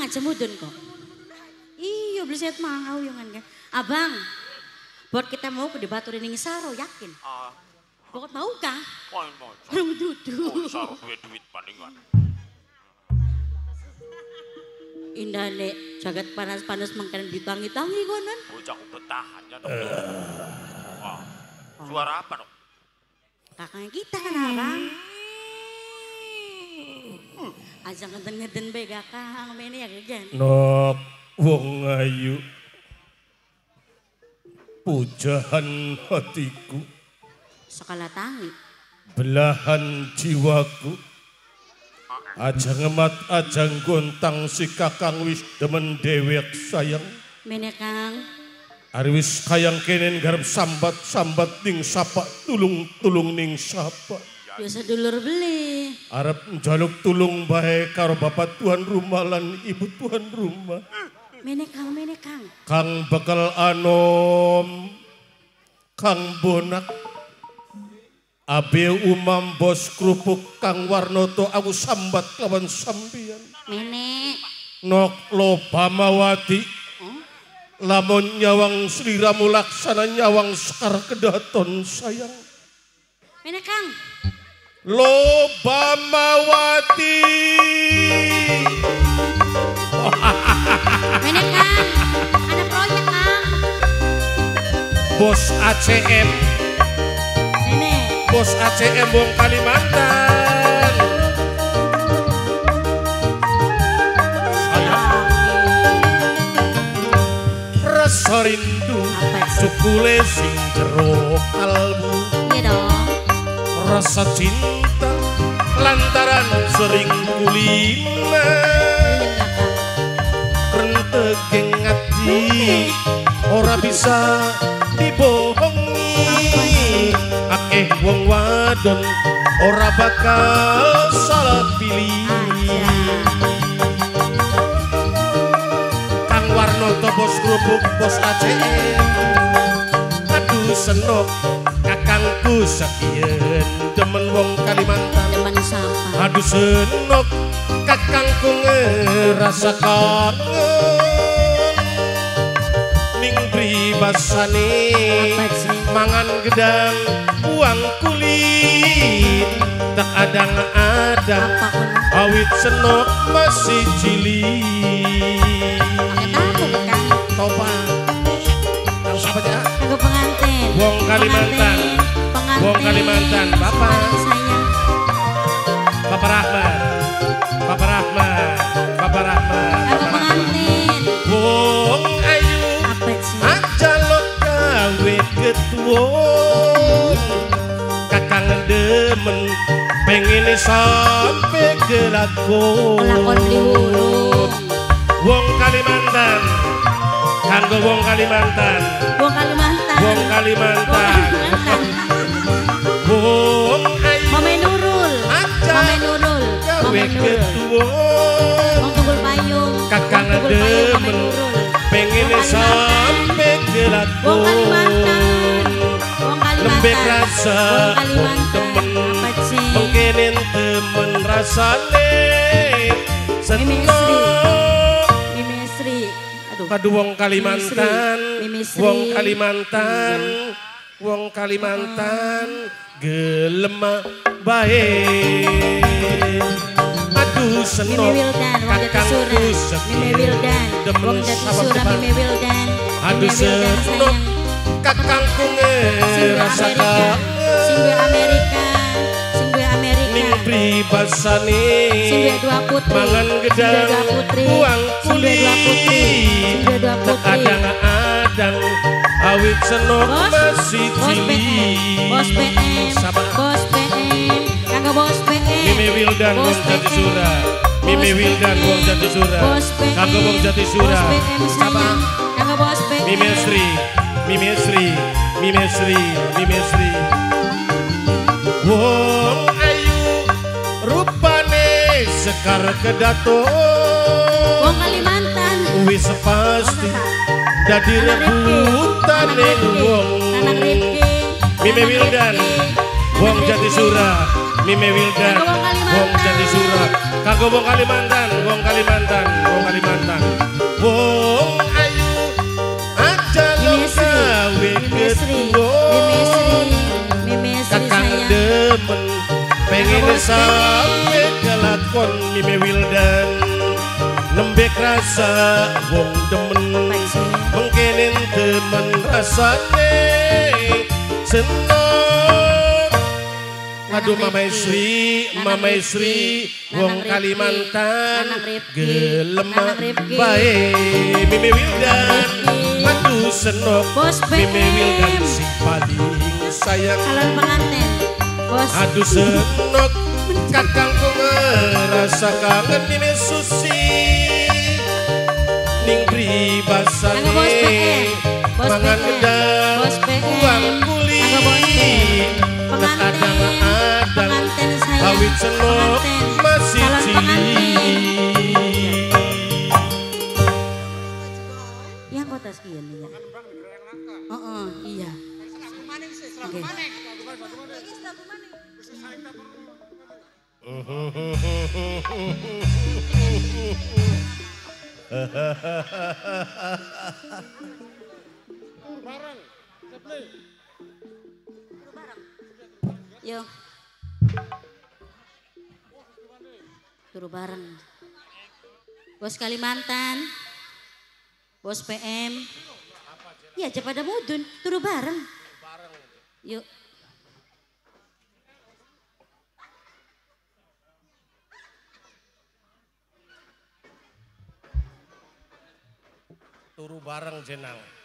aja mudun kok. Iya beli set mau yang kan. Abang, buat kita mau ke debaturin ning saro yakin. Pokok mau kah? Mau. Orang duduk. Saro duit palingan. Indah nek jagat panas-panas mangkan ditangi-tangi konon. Bocah bertahan ya dong. Suara apa dong? Kakaknya kita kan abang. Aja ngeden-ngeden bae kakak mene ya gejan. Nok wong ayu. Pujahan hatiku. Sekala tangi. Belahan jiwaku. Aja ngemat aja gontang si kakang wis demen dewek sayang. Mene Kang. Ari wis kayang kenen garep sambat ning sapa tulung ning sapa. Biasa dulur beli. Arep njaluk tulung bae karo bapak tuan rumah lan ibu tuan rumah. Mene Kang. Kang bakal anom, Kang Bonak, Abe Umam bos kerupuk Kang Warnoto aku sambat lawan sambian. Mene. Nok Lobamawati, lamun nyawang sliramu laksana nyawang sekar kedaton sayang. Mene Kang. Lobamawati. Mene Kang. Ada proyek Kang. Bos ACM. Mene. Bos ACM Wong Kalimantan. Rasa rindu cukule sing jero kalbu. Iya dong. Rasa cinta lantaran sering kulina. Rentegeng ati ora bisa dibohongi. Akeh wong wadon ora bakal salah pilih. Kang Warnoto bos kerupuk bos ACM. Aduh senok kakangku sakien demen wong Kalimantan. Demen sama. Aduh senok kakangku ngerasa kangen ning pribasane mangan gedang uang kulit tak adang-adang awit senok masih cilik. Pakai tahu Kang. Topa tahu siapa aja? Aku pengantin. Wong Kalimantan. Pengantin. Wong Kalimantan. Bapak. Paling sayang. Bapak Rahmat. Aku pengantin. Wong ayu Apa sih? aja lo gawe ketuon. Kakang demen pengen sampai gelakon. Pelakon beli burung. Wong Kalimantan. Kanggo wong Kalimantan. Wong Kalimantan. Wong Kalimantan. Wong ayu Mame Nurul. aja Mame Nurul. gawe Mame Nurul. ketuon. Wong Tunggul Payung. Kakang Wong Tunggul Payung, Mame demen Nurul. pengen Wong Kalimantan. sampai Wong gelakon. Kalimantan. Wong Kalimantan. Lembek rasa Wong Kalimantan. temen Apa sih? mengkenen temen rasane Mimi seneng. Mimi Sri. Aduh. Aduh wong Kalimantan, Mimi Sri. wong Kalimantan, wong Kalimantan gelem bae. Aduh seneng Mimi Wildan, wong Jati kakangku Sura. Mimi Wildan, demen wong Jati sama Sura. depan. Mimi Wildan. Aduh Mimi Wildan seneng sayang. kakangku ngerasa Singbe Amerika. Singbe Amerika. ning pribasane Singbe dua putri. mangan gedang Singbe dua putri. uang Singbe dua putri. Singbe dua tak putri. adang-adang awit senok Bos, masih bos PM, cilik. bos PM, Sama bos PM, kagak bos PM. Mimi Wildan Bos wong Jati PM, Sura. Mimi bos Wildan PM, wong Jati Sura. Bos PM, Kagak wong Jati Sura. Bos PM Sama sayang, kagak bos PM. Mimi Sri, Mimi Sri, Mimi Sri, Mimi Sri. Wong ayu rupane sekar kedaton. Wong Kalimantan. Wis pasti dadi rebutane wong. Anak Rifki. Mime Wildan, wong Jati Sura. Mime Wildan, wong Jati Sura. Kanggo wong Kalimantan, wong Kalimantan, wong Kalimantan. Wong ayu aja lo gawe ketuwon. Kakang demen pengen sampe kelakon Mime Wildan. Nembek rasa wong demen mengkenen temen rasane seneng. Aduh Mama Isri wong Kalimantan gelem bae Mime Wildan. Aduh senok Mime Wildan sing paling sayang. Calon pengantin Bos. Aduh senok kakangku ngerasa kangen Mime Susi ning pribasane mangan gedang uang kuli adang awit senok masih cilik. Yang kota sekian ya. Oh iya. Oke. Yo. Turu bareng. Bos Kalimantan. Bos PM. Iya aja pada mudun, turu bareng. Yuk. Turu bareng jenang.